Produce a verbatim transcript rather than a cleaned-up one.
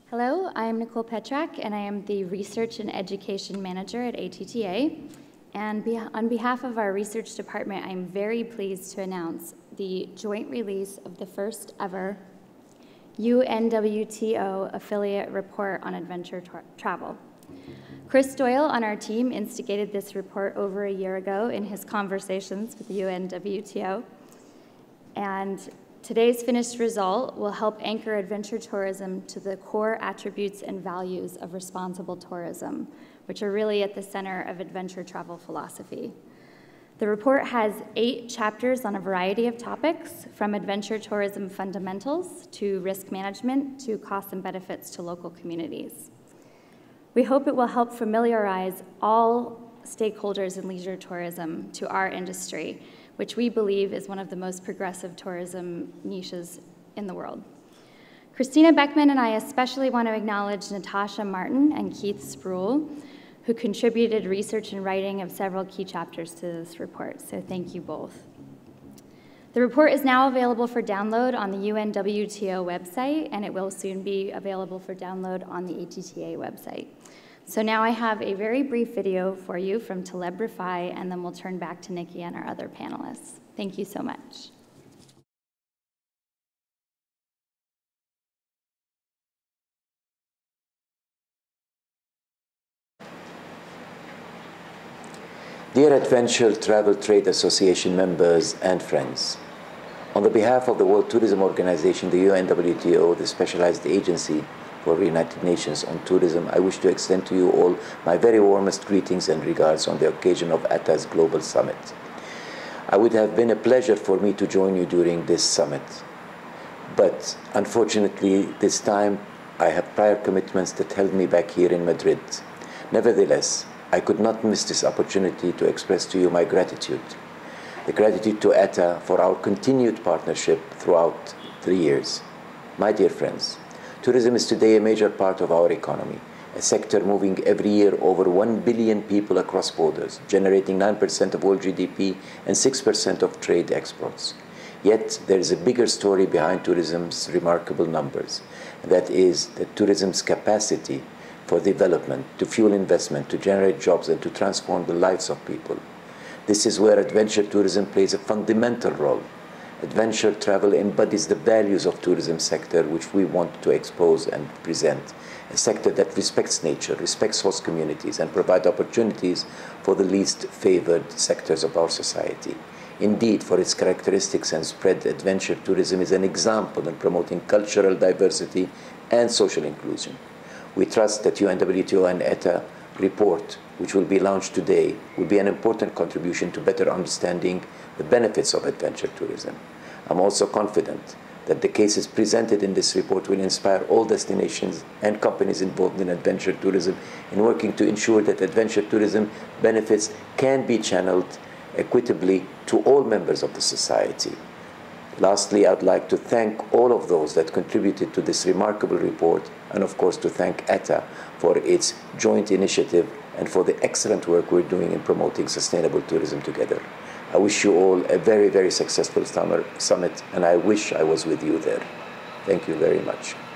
Hello, I'm Nicole Petrak, and I am the Research and Education Manager at A T T A. And be on behalf of our research department, I'm very pleased to announce the joint release of the first ever U N W T O affiliate report on adventure tra travel. Chris Doyle on our team instigated this report over a year ago in his conversations with the U N W T O. And today's finished result will help anchor adventure tourism to the core attributes and values of responsible tourism, which are really at the center of adventure travel philosophy. The report has eight chapters on a variety of topics, from adventure tourism fundamentals to risk management to costs and benefits to local communities. We hope it will help familiarize all stakeholders in leisure tourism to our industry, which we believe is one of the most progressive tourism niches in the world. Christina Beckman and I especially want to acknowledge Natasha Martin and Keith Spruill, who contributed research and writing of several key chapters to this report, so thank you both. The report is now available for download on the U N W T O website, and it will soon be available for download on the A T T A website. So now I have a very brief video for you from Taleb Rifai, and then we'll turn back to Nikki and our other panelists. Thank you so much. Dear Adventure Travel Trade Association members and friends, on the behalf of the World Tourism Organization, the U N W T O, the specialized agency for the United Nations on tourism, I wish to extend to you all my very warmest greetings and regards on the occasion of A T A's Global Summit. I would have been a pleasure for me to join you during this summit, but unfortunately this time I have prior commitments that held me back here in Madrid. Nevertheless, I could not miss this opportunity to express to you my gratitude. The gratitude to A T A for our continued partnership throughout the years. My dear friends, tourism is today a major part of our economy, a sector moving every year over one billion people across borders, generating nine percent of world G D P and six percent of trade exports. Yet there is a bigger story behind tourism's remarkable numbers, and that is that tourism's capacity for development, to fuel investment, to generate jobs, and to transform the lives of people. This is where adventure tourism plays a fundamental role. Adventure travel embodies the values of tourism sector which we want to expose and present. A sector that respects nature, respects host communities, and provides opportunities for the least favored sectors of our society. Indeed, for its characteristics and spread, adventure tourism is an example in promoting cultural diversity and social inclusion. We trust that U N W T O and A T A report, which will be launched today, will be an important contribution to better understanding the benefits of adventure tourism. I'm also confident that the cases presented in this report will inspire all destinations and companies involved in adventure tourism in working to ensure that adventure tourism benefits can be channeled equitably to all members of the society. Lastly, I'd like to thank all of those that contributed to this remarkable report, and of course to thank A T A for its joint initiative and for the excellent work we're doing in promoting sustainable tourism together. I wish you all a very, very successful summer summit, and I wish I was with you there. Thank you very much.